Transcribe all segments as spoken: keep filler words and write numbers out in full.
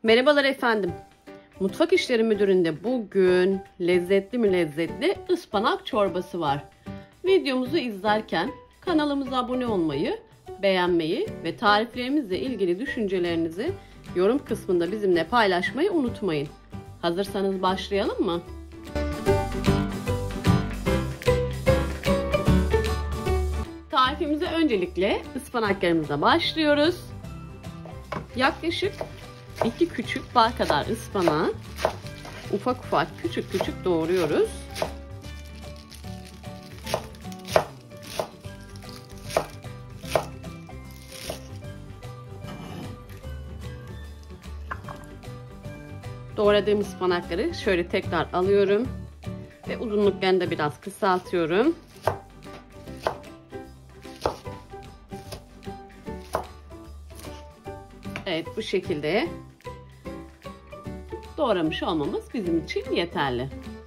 Merhabalar efendim. Mutfak İşleri Müdürü'nde bugün lezzetli mi lezzetli ıspanak çorbası var. Videomuzu izlerken kanalımıza abone olmayı, beğenmeyi ve tariflerimizle ilgili düşüncelerinizi yorum kısmında bizimle paylaşmayı unutmayın. Hazırsanız başlayalım mı? Tarifimize öncelikle ıspanaklarımıza başlıyoruz. Yaklaşık iki küçük bal kadar ıspanağı ufak ufak küçük küçük doğruyoruz. Doğradığım ıspanakları şöyle tekrar alıyorum ve uzunluklarını da biraz kısaltıyorum. Evet, bu şekilde doğramış olmamız bizim için yeterli.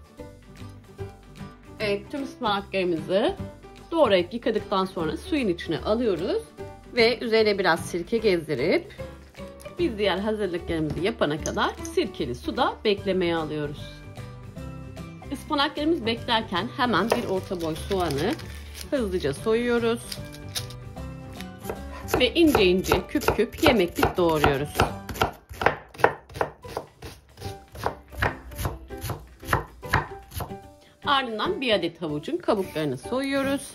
Evet, tüm ıspanaklarımızı doğrayıp yıkadıktan sonra suyun içine alıyoruz ve üzerine biraz sirke gezdirip biz diğer hazırlıklarımızı yapana kadar sirkeli suda beklemeye alıyoruz. Ispanaklarımız beklerken hemen bir orta boy soğanı hızlıca soyuyoruz ve ince ince küp küp yemeklik doğruyoruz. Ardından bir adet havucun kabuklarını soyuyoruz.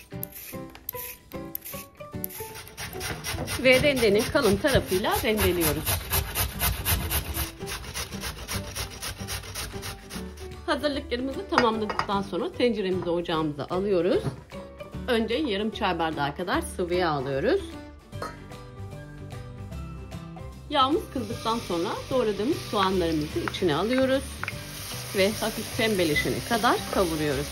Ve rendenin kalın tarafıyla rendeliyoruz. Hazırlıklarımızı tamamladıktan sonra tenceremizi ocağımıza alıyoruz. Önce yarım çay bardağı kadar sıvı yağ alıyoruz. Yağımız kızdıktan sonra doğradığımız soğanlarımızı içine alıyoruz ve hafif pembeleşene kadar kavuruyoruz.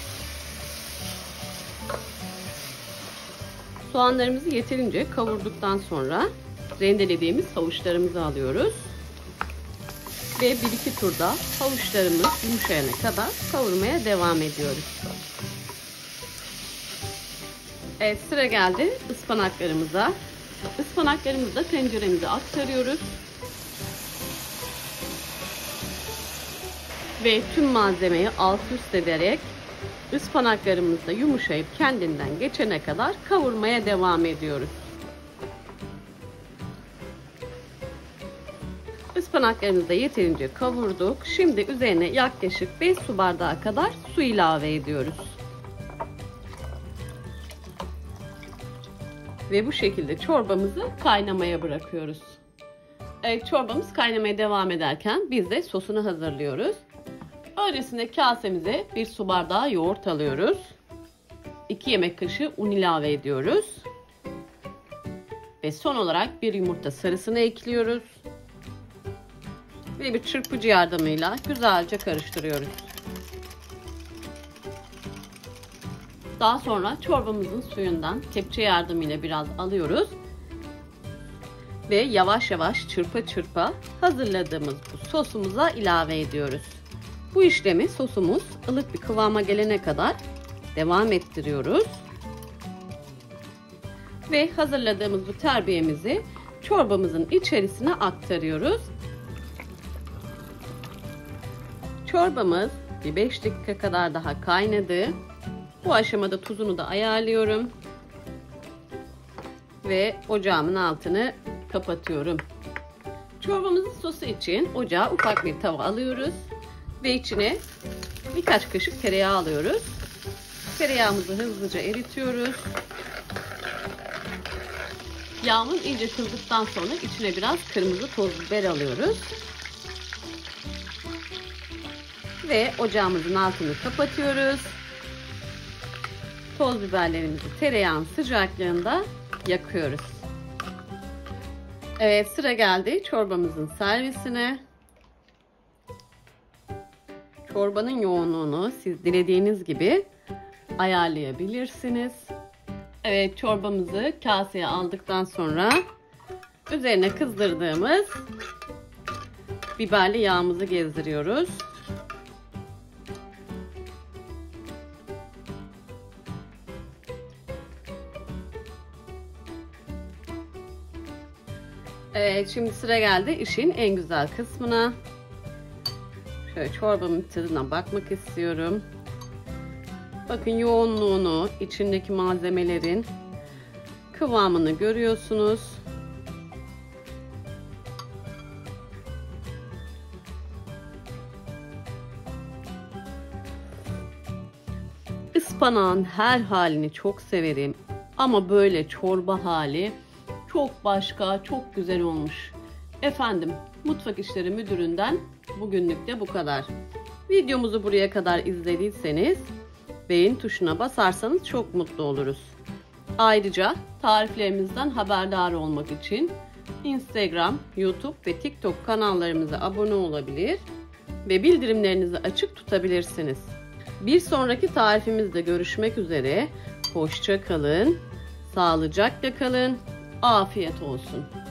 Soğanlarımızı yeterince kavurduktan sonra rendelediğimiz havuçlarımızı alıyoruz ve bir iki turda havuçlarımız yumuşayana kadar kavurmaya devam ediyoruz. Evet, sıra geldi ıspanaklarımıza. Ispanaklarımızı da tenceremize aktarıyoruz. Ve tüm malzemeyi alt üst ederek ıspanaklarımız da yumuşayıp kendinden geçene kadar kavurmaya devam ediyoruz. Ispanaklarımızı da yeterince kavurduk. Şimdi üzerine yaklaşık beş su bardağı kadar su ilave ediyoruz. Ve bu şekilde çorbamızı kaynamaya bırakıyoruz. Evet, çorbamız kaynamaya devam ederken biz de sosunu hazırlıyoruz. Öncesinde kasemize bir su bardağı yoğurt alıyoruz. iki yemek kaşığı un ilave ediyoruz. Ve son olarak bir yumurta sarısını ekliyoruz. Ve bir çırpıcı yardımıyla güzelce karıştırıyoruz. Daha sonra çorbamızın suyundan kepçe yardımıyla biraz alıyoruz. Ve yavaş yavaş çırpa çırpa hazırladığımız bu sosumuza ilave ediyoruz. Bu işlemi sosumuz ılık bir kıvama gelene kadar devam ettiriyoruz. Ve hazırladığımız bu terbiyemizi çorbamızın içerisine aktarıyoruz. Çorbamız bir beş dakika kadar daha kaynadı. Bu aşamada tuzunu da ayarlıyorum. Ve ocağımın altını kapatıyorum. Çorbamızın sosu için ocağa ufak bir tava alıyoruz. Ve içine birkaç kaşık tereyağı alıyoruz. Tereyağımızı hızlıca eritiyoruz. Yağımız iyice kızdıktan sonra içine biraz kırmızı toz biber alıyoruz. Ve ocağımızın altını kapatıyoruz. Toz biberlerimizi tereyağın sıcaklığında yakıyoruz. Evet, sıra geldi çorbamızın servisine. Çorbanın yoğunluğunu siz dilediğiniz gibi ayarlayabilirsiniz. Evet, çorbamızı kaseye aldıktan sonra üzerine kızdırdığımız biberli yağımızı gezdiriyoruz. Evet, şimdi sıra geldi işin en güzel kısmına. Şöyle çorbamın tadına bakmak istiyorum. Bakın yoğunluğunu, içindeki malzemelerin kıvamını görüyorsunuz. Ispanağın her halini çok severim ama böyle çorba hali çok başka, çok güzel olmuş. Efendim, Mutfak İşleri Müdürü'nden bugünlük de bu kadar. Videomuzu buraya kadar izlediyseniz beğen tuşuna basarsanız çok mutlu oluruz. Ayrıca tariflerimizden haberdar olmak için Instagram, YouTube ve TikTok kanallarımıza abone olabilir ve bildirimlerinizi açık tutabilirsiniz. Bir sonraki tarifimizde görüşmek üzere. Hoşça kalın, sağlıcakla kalın, afiyet olsun.